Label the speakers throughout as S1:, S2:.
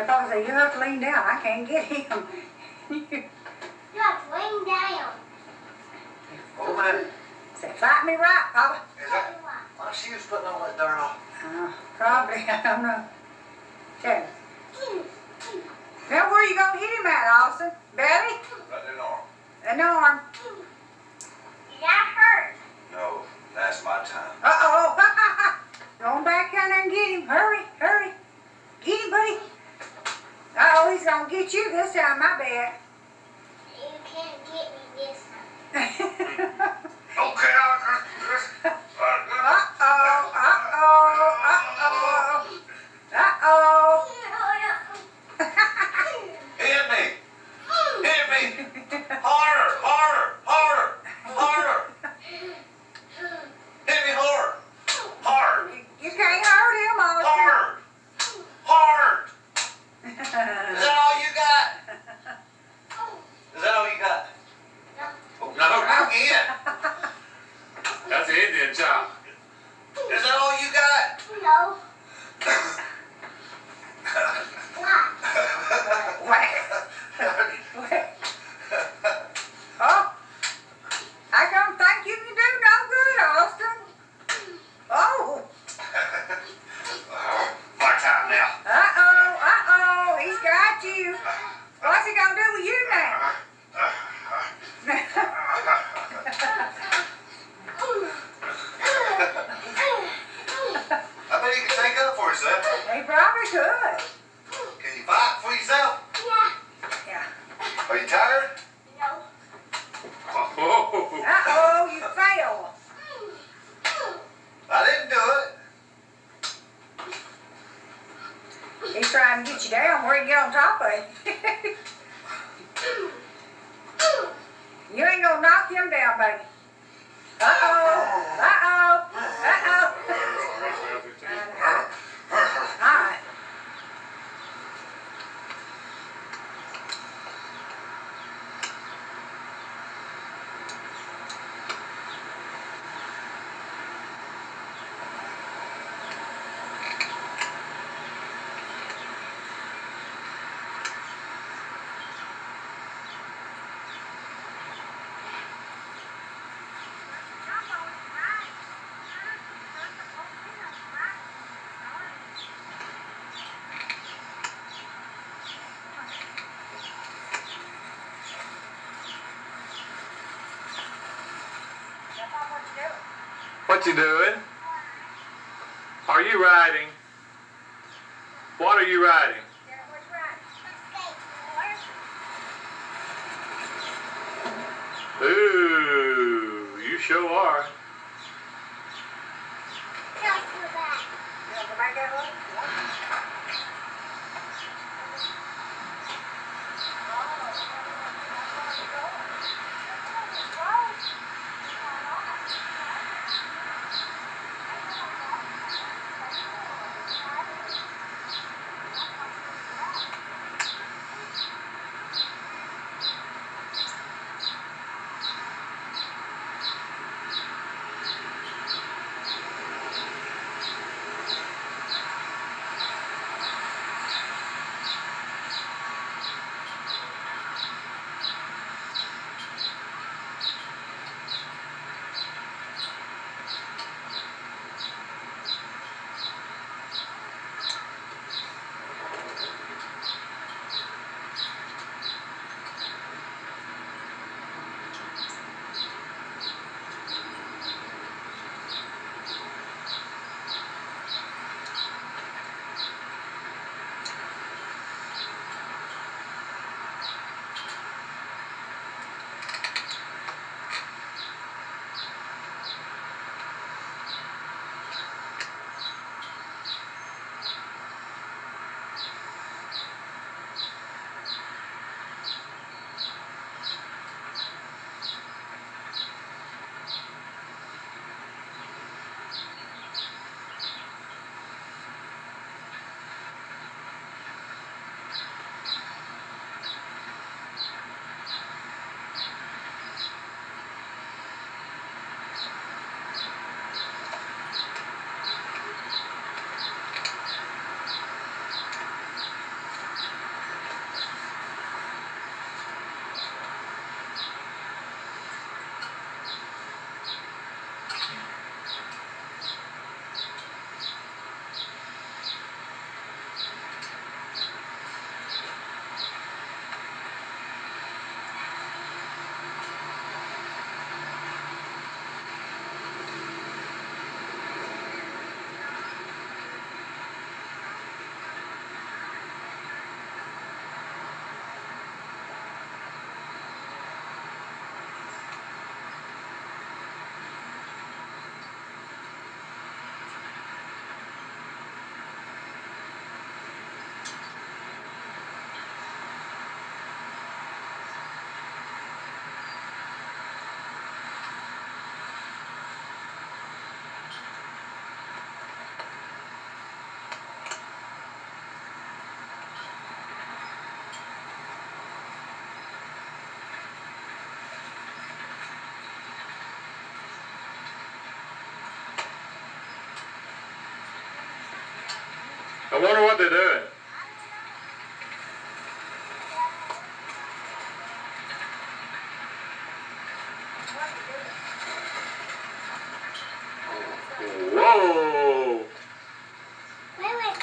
S1: They'll probably say, you have to lean down. I can't get him.
S2: You have to lean down.
S3: Oh, man.
S1: Say, fight me right, Papa.
S3: Is that why she was putting all that dirt on?
S1: Probably. I don't know. Okay. Now, where are you going to hit him at, Austin? Belly?
S3: Right in the arm.
S1: An arm.
S2: That hurt.
S3: No, that's my time.
S1: Uh-oh. Going back down there and get him. Hurry, hurry. Get him, buddy. Uh-oh, he's going to get you this time, I bet.
S2: You can't get me this time.
S3: Okay,
S1: Uh-oh, uh-oh, uh-oh, uh-oh.
S3: hit me! Hit me! Harder! Harder! Harder! Harder! Hit me hard! Hard!
S1: You can't hurt him, Austin.
S3: Hard! Hard! Is that all you got? Is that all you got? Oh, no, again!
S4: That's the Indian chop.
S3: Is that all you got?
S2: No.
S1: Oh, I don't think you can do no good, Austin. Oh.
S3: My time now.
S1: Uh-oh, he's got you. What's he gonna do with you now?
S3: I bet he can take up for himself.
S1: He probably could.
S3: Can you fight for yourself?
S1: Yeah.
S3: Are you tired?
S2: No.
S4: Oh.
S1: Uh-oh, you failed.
S3: I didn't do it.
S1: He's trying to get you down where you get on top of him. You ain't gonna knock him down, baby. Uh-oh, uh-oh, uh-oh. All right.
S4: What you doing? Are you riding? What are you riding? Ooh, you sure are. I wonder what they're doing. Whoa!
S2: Wait.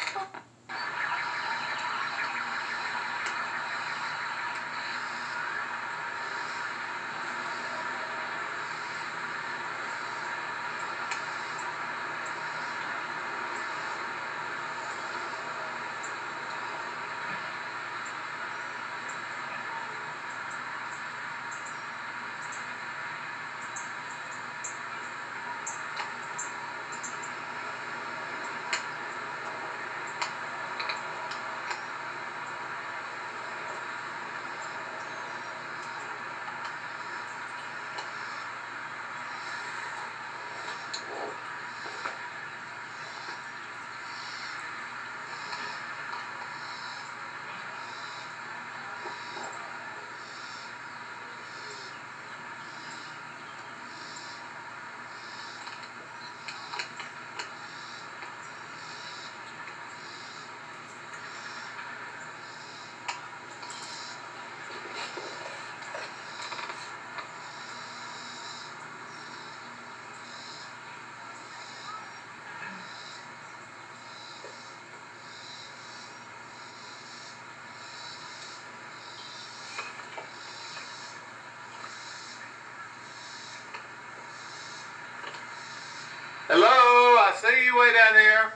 S4: Hello, I see you way down there.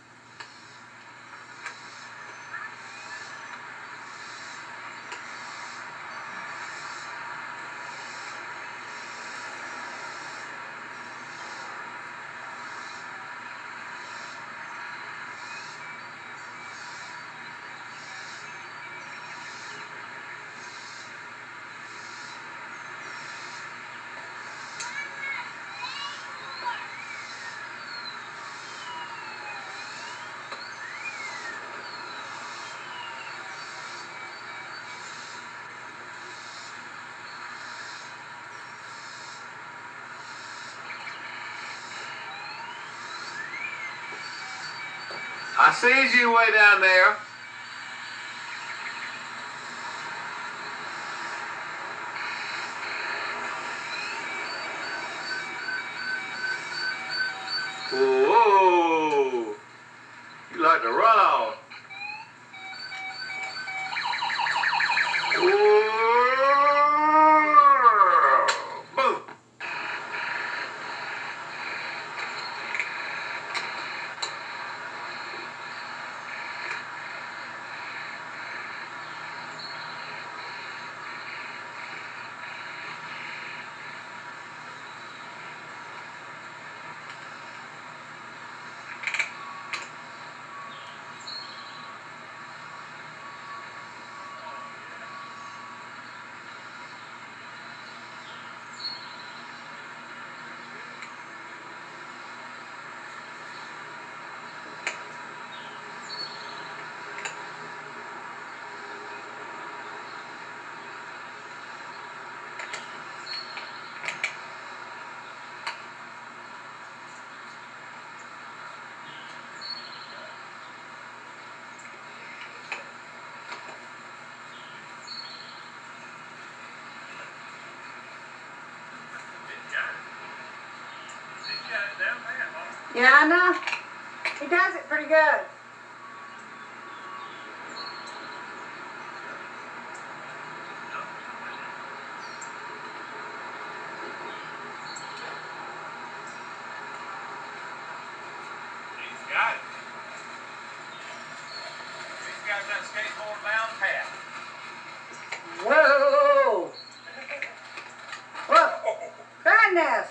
S4: I sees you way down there. Whoa! You like to run off. Whoa! Boom!
S1: Yeah, I know. He does it pretty good.
S3: He's got it. He's got that skateboard bound path.
S1: Whoa! Whoa! Goodness!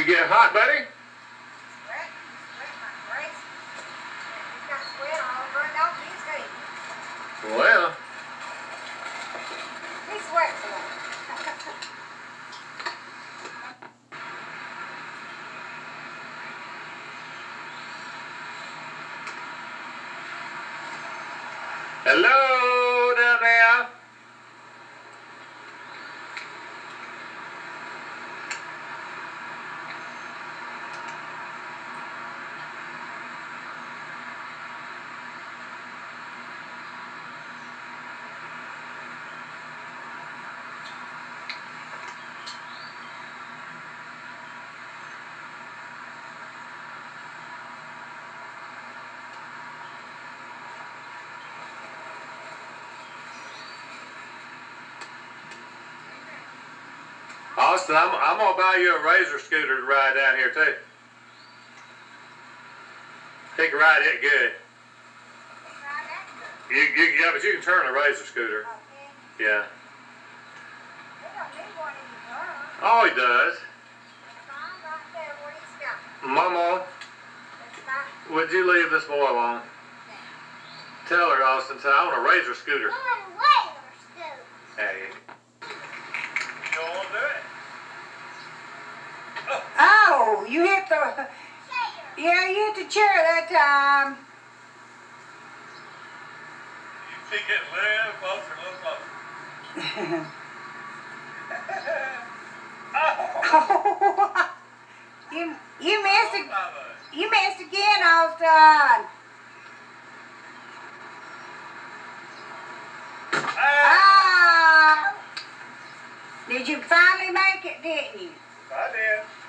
S4: You get hot, buddy?
S1: Sweat my face. He's got sweat all over it, don't you see?
S4: Well.
S1: He sweats a lot.
S4: Hello down there. Austin, I'm gonna buy you a razor scooter to ride down here too. He can ride it good. Yeah, but you can turn a razor scooter. Yeah. Oh, he does. Mama, would you leave this boy alone? Tell her, Austin, say, I want a razor scooter. Hey. You don't want to do it?
S1: Oh, you hit the... Yeah, you hit the chair that time.
S4: You keep getting a little closer, a little closer.
S1: Oh, you missed it. You missed again, Austin. Ah! Did you finally make it, didn't you?
S4: I did.